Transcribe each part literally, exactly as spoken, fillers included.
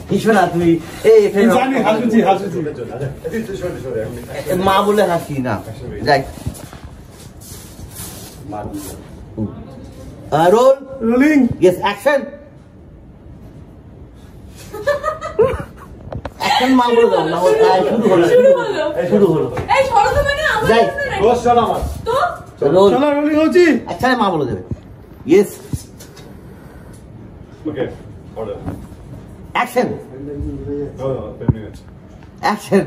না তুই মা বলে হাসি না যাই roll rolling yes action action মা বলে দাও না শুরু হলো শুরু হলো শুরু হলো এই সরো তো মানে আমার দোষ চলো আমার তো চলো চলো রোলিং হচ্ছে আচ্ছা মা বলে দেবে yes okay order action no no ten minutes action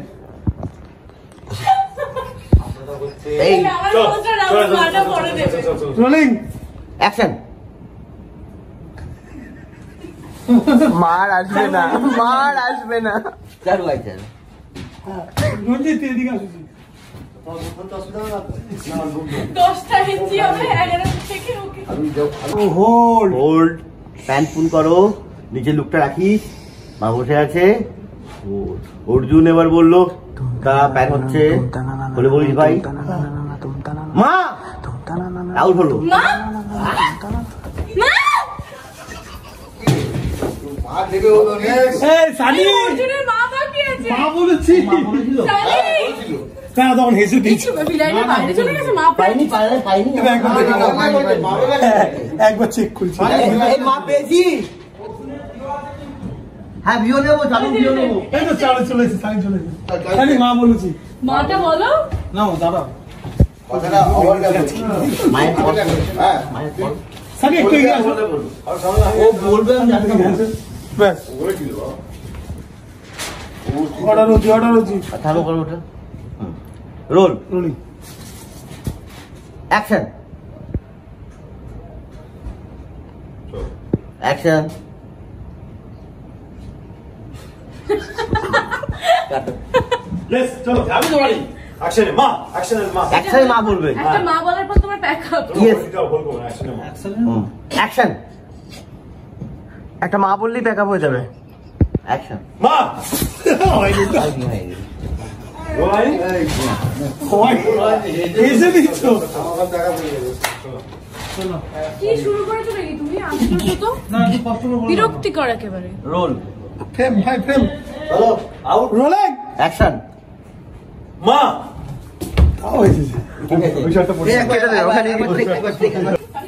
এই চলো মাটা পড়ে দেবে রোলিং অ্যাকশন মার আসবে না মার আসবে না চালু আই চালু রঞ্জিত এদিকে আসুন দশটা ইঞ্চি হবে এগারো থেকে ওকে হোল্ড হোল্ড প্যান পুন করো নিচে লুকটা রাখিস মা বসে আছে অর্জুন এবার বললো তা প্যান হচ্ছে বলে বলিস ভাই মা আউট হলো তখন হেসে দিচ্ছি একবার চেক করছি মা পেয়েছি হ্যাঁ ভিও নেবো চালু ভিও নেবো এই তো চালু চলে এসেছি চালু চলে এসেছি মা বলেছি মাটা বলো না দাদা কথাটা আবার মায়ের পর হ্যাঁ মায়ের পর সানি একটু এগিয়ে আসো ও বলবে আমি জানি না ব্যাস ওরে কি দাও অর্ডার হচ্ছে অর্ডার হচ্ছে থামো করো ওটা roll rolling action action let's চলো আমি তো বাড়ি অ্যাকশন মা অ্যাকশন মা অ্যাকশন মা বলবে একটা মা বলার পর তোমার প্যাকআপ ইয়েস এটাও বলবো অ্যাকশন মা অ্যাকশন একটা মা বললেই প্যাকআপ হয়ে যাবে অ্যাকশন মা হয়নি হয়নি রোলাই এই এসে দিছো আমার প্যাকআপ হয়ে যাবে চলো কি শুরু করেছো নাকি তুমি আমি তো না একটু কষ্ট করে বলো বিরক্তি কর একেবারে রোল ফ্রেম ভাই ফ্রেম চলো আউট রোলিং অ্যাকশন মা তাও হয়েছে ঠিক আছে ওই শটটা পড়ে ওখানে